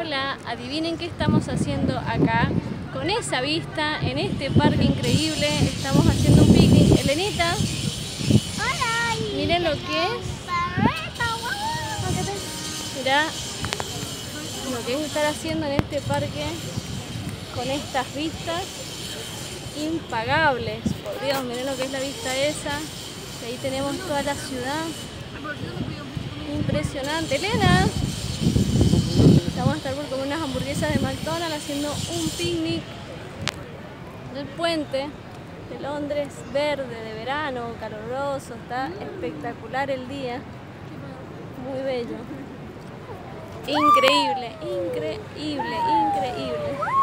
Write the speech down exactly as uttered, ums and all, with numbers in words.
Hola, adivinen qué estamos haciendo acá, con esa vista, en este parque increíble. Estamos haciendo un picnic. Elenita, Hola, miren lo que es. Mirá lo que es estar haciendo en este parque con estas vistas impagables. Por Dios, miren lo que es la vista esa. Y ahí tenemos toda la ciudad. Impresionante. Elena, vamos a estar por comer unas hamburguesas de McDonald's haciendo un picnic en el puente de Londres, verde, de verano, caluroso. Está espectacular el día, muy bello, increíble, increíble, increíble.